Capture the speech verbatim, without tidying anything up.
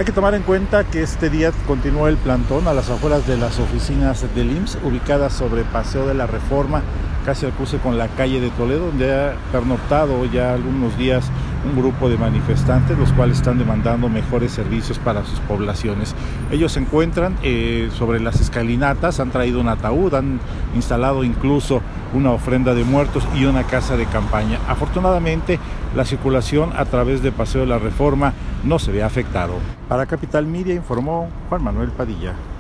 Hay que tomar en cuenta que este día continuó el plantón a las afueras de las oficinas del I M S S, ubicadas sobre Paseo de la Reforma, casi al cruce con la calle de Toledo, donde ha pernoctado ya algunos días un grupo de manifestantes, los cuales están demandando mejores servicios para sus poblaciones. Ellos se encuentran eh, sobre las escalinatas, han traído un ataúd, han instalado incluso una ofrenda de muertos y una casa de campaña. Afortunadamente, la circulación a través de Paseo de la Reforma no se ve afectado. Para Capital Media informó Juan Manuel Padilla.